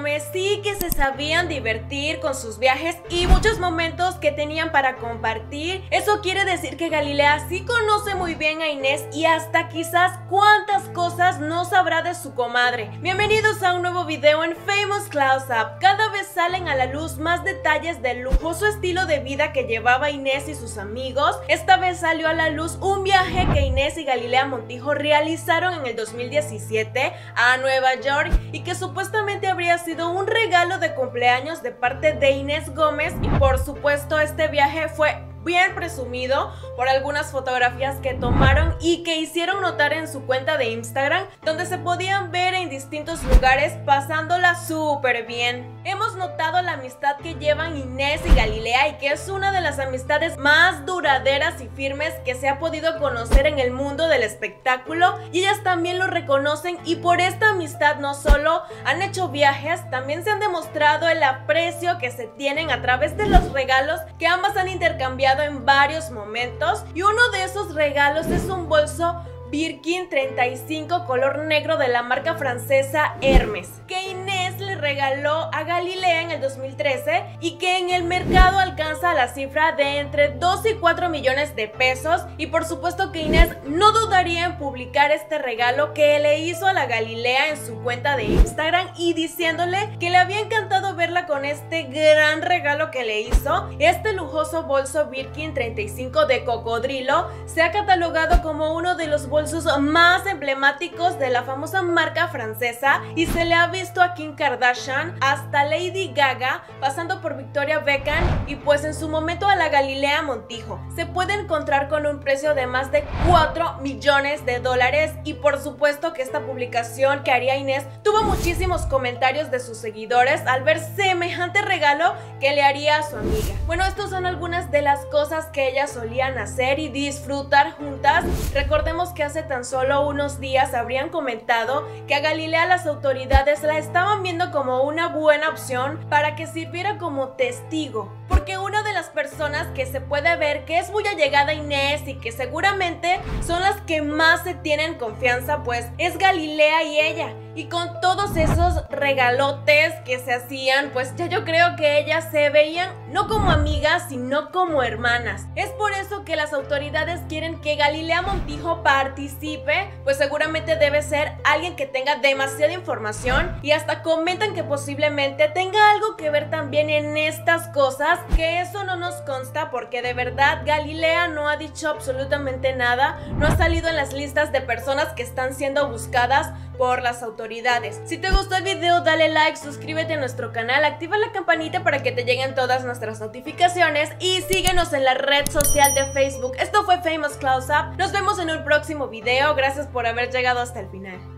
Gómez sí que se sabían divertir con sus viajes y muchos momentos que tenían para compartir. Eso quiere decir que Galilea sí conoce muy bien a Inés y hasta quizás cuántas cosas no sabrá de su comadre. Bienvenidos a un nuevo video en Famous Close Up. Cada vez salen a la luz más detalles del lujoso estilo de vida que llevaba Inés y sus amigos. Esta vez salió a la luz un viaje que Inés y Galilea Montijo realizaron en el 2017 a Nueva York y que supuestamente habría sido un regalo de cumpleaños de parte de Inés Gómez, y por supuesto este viaje fue bien presumido por algunas fotografías que tomaron y que hicieron notar en su cuenta de Instagram, donde se podían ver en distintos lugares pasándola súper bien. Hemos notado la amistad que llevan Inés y Galilea y que es una de las amistades más duraderas y firmes que se ha podido conocer en el mundo del espectáculo, y ellas también lo reconocen, y por esta amistad no solo han hecho viajes, también se han demostrado el aprecio que se tienen a través de los regalos que ambas han intercambiado en varios momentos, y uno de esos regalos es un bolso Birkin 35 color negro de la marca francesa Hermes, que Inés le regaló a Galilea en el 2013 y que en el mercado alcanza la cifra de entre 2 y 4 millones de pesos. Y por supuesto que Inés no dudaría en publicar este regalo que le hizo a la Galilea en su cuenta de Instagram, y diciéndole que le había encantado verla con este gran regalo que le hizo. Este lujoso bolso Birkin 35 de cocodrilo se ha catalogado como uno de los bolsos más emblemáticos de la famosa marca francesa, y se le ha visto a Kim Kardashian hasta Lady Gaga, pasando por Victoria Beckham y pues en su momento a la Galilea Montijo. Se puede encontrar con un precio de más de 4 millones de dólares, y por supuesto que esta publicación que haría Inés tuvo muchísimos comentarios de sus seguidores al ver semejante regalo que le haría a su amiga. Bueno, estas son algunas de las cosas que ellas solían hacer y disfrutar juntas. Recordemos que hace tan solo unos días habrían comentado que a Galilea las autoridades la estaban viendo como una buena opción para que sirviera como testigo, porque una de las personas que se puede ver que es muy allegada a Inés y que seguramente son las que más se tienen confianza, pues es Galilea y ella. Y con todos esos regalotes que se hacían, pues ya yo creo que ellas se veían no como amigas, sino como hermanas. Es por eso que las autoridades quieren que Galilea Montijo participe, pues seguramente debe ser alguien que tenga demasiada información, y hasta comentan que posiblemente tenga algo que ver también en estas cosas, que eso no nos consta porque de verdad Galilea no ha dicho absolutamente nada, no ha salido en las listas de personas que están siendo buscadas por las autoridades. Si te gustó el video, dale like, suscríbete a nuestro canal, activa la campanita para que te lleguen todas nuestras notificaciones y síguenos en la red social de Facebook. Esto fue Famous Close Up. Nos vemos en un próximo video. Gracias por haber llegado hasta el final.